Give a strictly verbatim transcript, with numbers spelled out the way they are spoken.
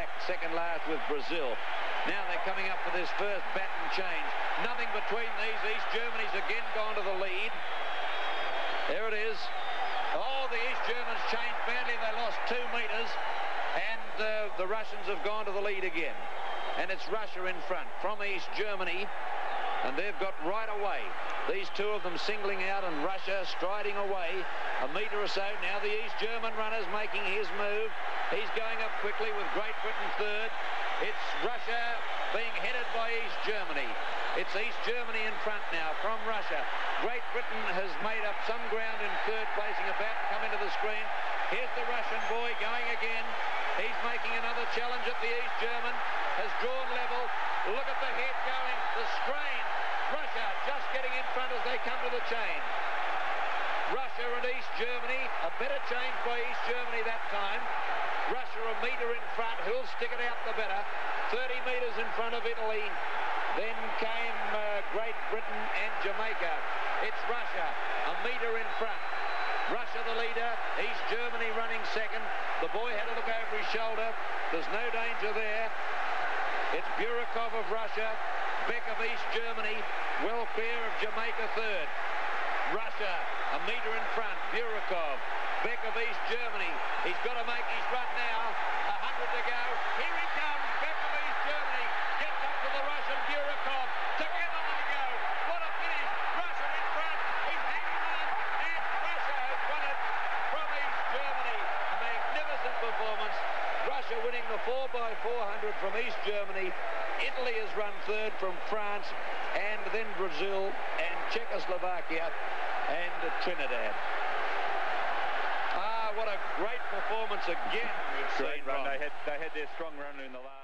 back second last with Brazil. Now they're coming up for this first baton change. Nothing between these. East Germany's again gone to the lead. There it is. Oh, the East Germans changed badly. They lost two metres. And uh, the Russians have gone to the lead again. And it's Russia in front from East Germany. And they've got right away. These two of them singling out and Russia striding away a metre or so. Now the East German runner's making his move. He's going up quickly with Great Britain third. It's Russia being headed by East Germany. It's East Germany in front now from Russia. Great Britain has made up some ground in third, placing about to come into the screen. Here's the Russian boy going again. He's making another challenge at the East German. Has drawn level. Look at the head going. The strain. Russia just getting in front as they come to the chain. Russia and East Germany. A better change by East Germany that time. Russia a metre in front. Who'll stick it out the better? thirty metres in front of Italy. Then came uh, Great Britain and Jamaica. It's Russia, a metre in front. Russia the leader, East Germany running second. The boy had to look over his shoulder. There's no danger there. It's Burakov of Russia, Beck of East Germany, well clear of Jamaica third. Russia, a metre in front, Burakov, Beck of East Germany. He's got to make his run now, a hundred to go. Here he comes, Beck of East Germany, gets up to the Russian Burakov. Together they go. What a finish. Russia in front. He's hanging on, and Russia has won it from East Germany. A magnificent performance. Russia winning the four by four hundred from East Germany. Italy has run third from France, and then Brazil and Czechoslovakia and Trinidad. Ah, what a great performance again we've seen. Great run. They had, they had their strong run in the last.